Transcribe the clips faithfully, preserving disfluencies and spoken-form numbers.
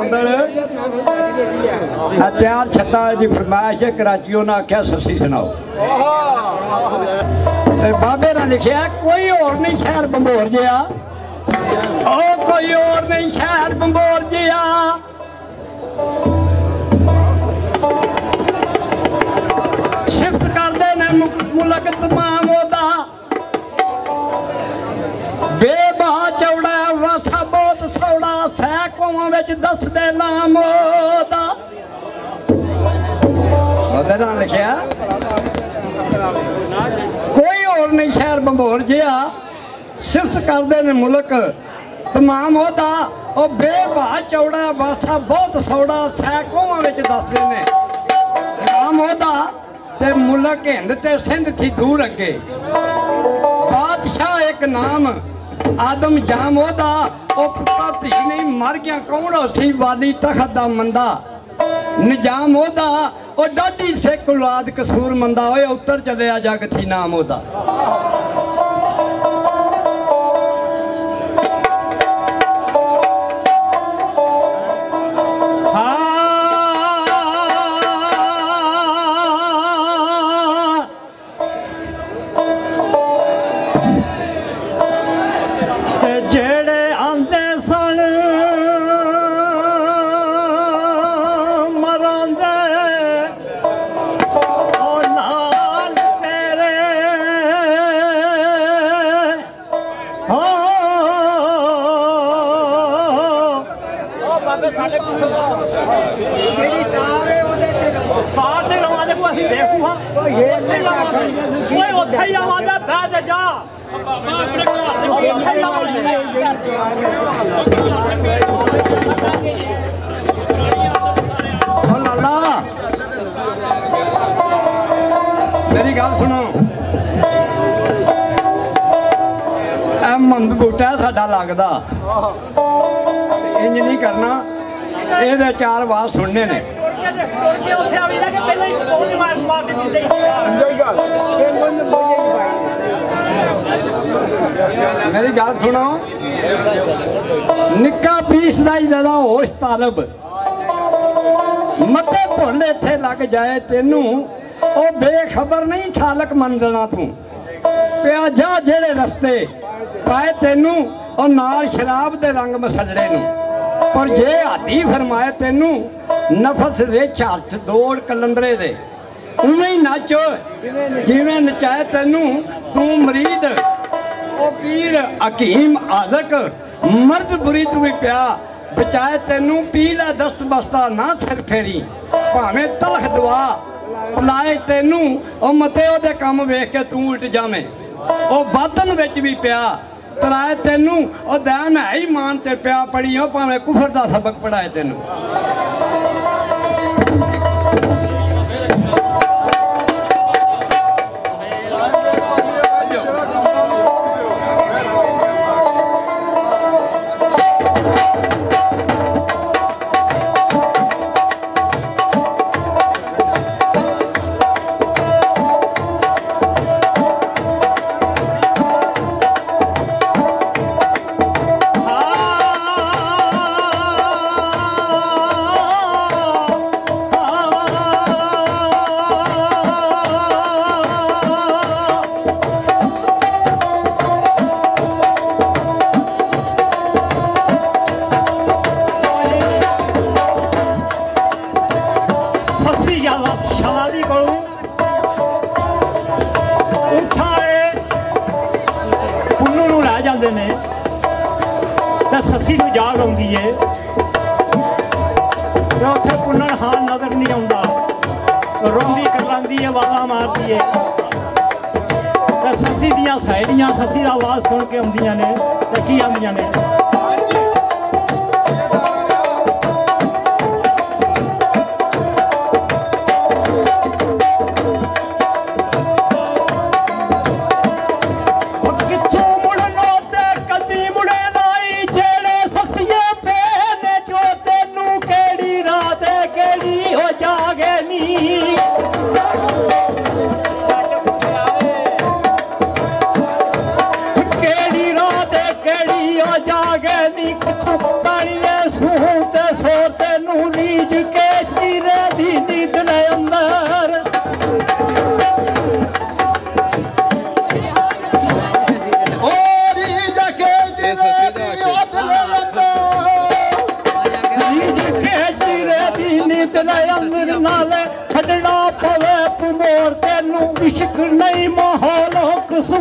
बदल त्यार छत्ता की फरमाइश है कराची उन्हें आख्या सस्सी सुनाओ बाबे ने लिखिया कोई और नहीं शहर बंबोर जिया ओ कोई और नहीं शहर बंबोर जिया शिफ्त करते ने मुलक तमाम ओदा बेबा चौड़ा वासा बहुत सौड़ा सै कौमां विच दस दे नाम ओदा मदर ने लिखिया कोई और नहीं शहर बंबोर जिया सिफ्त करते ने मुल्क तमाम ओदा ओ बेबा चौड़ा वासा बहुत सौड़ा सै कौमां विच दसदे ने नाम ओदा ते मुल्क हिंद ते सिंध थी दूर अगे बादशाह एक नाम आदम जाम ओदा ओ पुत्ता धी नहीं मर गया कौन सी वाली तखत दा मंदा निजाम ओदा ओ डाडी सिख औलाद कसूर मंदा होए उत्तर चलिया जग थी नाम ओदा मेरी गल सुनो मंद बूटा साडा लगदा इंज नहीं करना ये चार बात सुनने ने मेरी गल सुनो निक्का पीस दा ही ज्यादा होश तालब मते भुल इत्थे लग जाए तेनू ओ बेखबर नहीं छालक मन देना तू पिया जा जेड़े रस्ते पाए तेनू ओ नाल शराब दे रंग मसलड़े नू पर जे हाथी फरमाए तेनू नफस रिच हथ दौड़ कलंदरे दे उवें ही नच जिवें नचाए तेनू तू मरीद ओ पीर हकीम आज़क मर्द बुरी तू भी पिया बचाए तेनू पी ला दस्त बस्ता ना सिर फेरी भावें तलख दुआ पलाए तेनू ओ मते ओदे कम वेख के तू उल्ट जावें ओ बादन विच भी पिया तराए तेनू ओ दैन है ही मान ते पिया पढ़ी ओ भावें कुफर दा सबक पढ़ाए तेनू सस्सी नूं जाग आउंदी है उत्थे पुन्नण हाल नज़र नहीं आउंदा रोंदी करलांदी है आवाज़ां मारदी है सस्सी दियां सहेलियां सस्सी दा आवाज़ सुन के आउंदियां ने ते की आंदियां ने जाग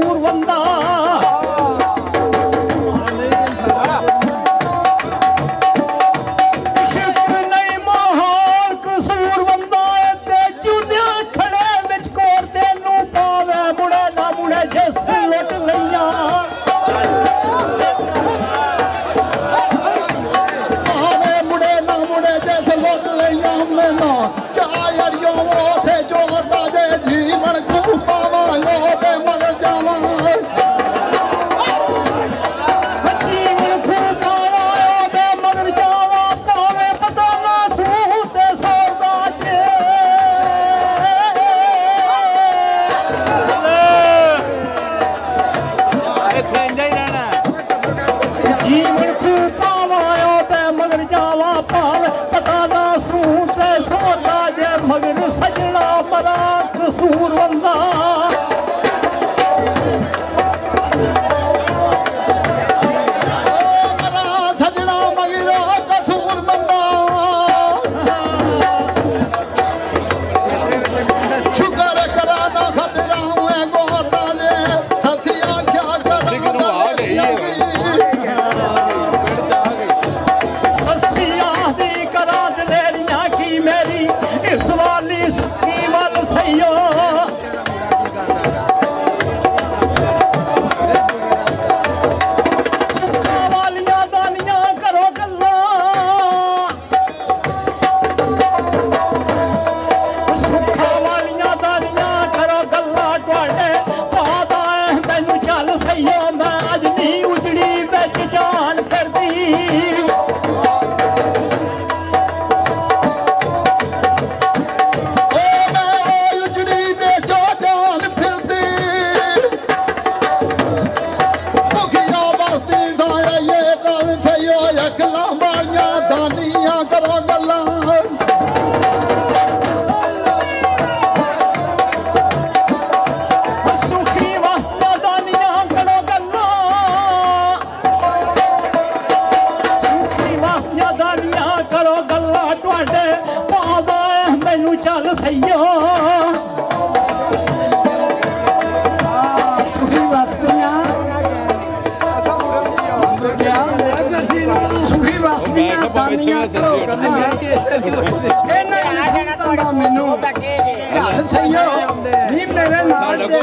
ਕਸੂਰਵੰਦਾ ਮੈਨੂੰ ਸਹੀਓ ਨੀ ਮੇਰੇ ਨਾਲ ਦੇ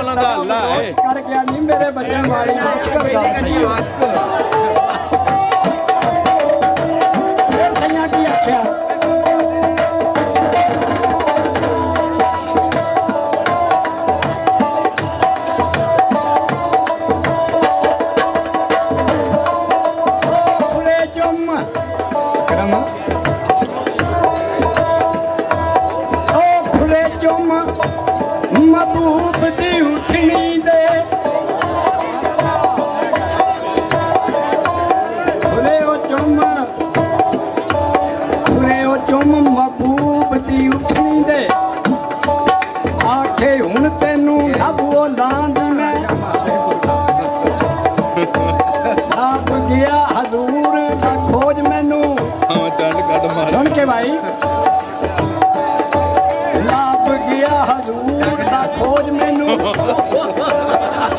ਕਰ ਗਿਆ ਨੀ ਮੇਰੇ ਬੱਚਿਆਂ ਵਾਲੀ ਮੁਸ਼ਕਲ ਗੱਲ ਸਹੀਓ ਫਿਰ ਸਈਆਂ ਕੀ ਆਖਿਆ ਮਹਬੂਬ ਦੀ ਉਠਣੀ ਦੇ ਉਰੇ ਉਹ ਚੁੰਮ ਉਰੇ ਉਹ ਚੁੰਮ ਮਹਬੂਬ ਦੀ ਉਠਣੀ ਦੇ ਆਖੇ ਹੁਣ ਤੈਨੂੰ ਲੱਭੋ ਲਾਂਦੀ ਮੈਂ ਆਪ ਗਿਆ ਹਜ਼ੂਰ ਦਾ ਖੋਜ ਮੈਨੂੰ ਸੁਣ ਕੇ ਭਾਈ ਲੱਭ ਗਿਆ ਹਜ਼ੂਰ ਦਾ ਖੋਜ ਮੈਨੂੰ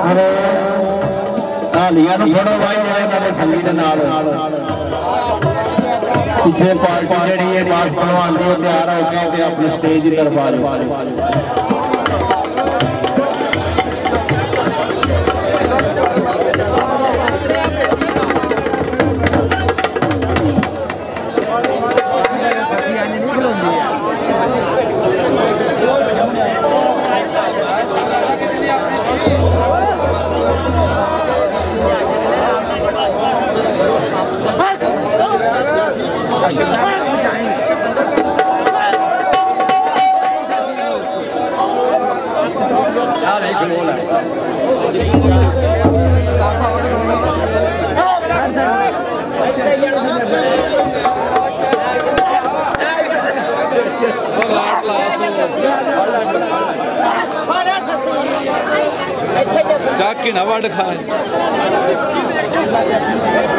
हालिया थोड़ा भाई संगी के नाल पिछले पार्टी जी है बात पहलवान दी तैयार होकर अपने स्टेज की तरफ आ जाओ। जाके ना वड़ खाए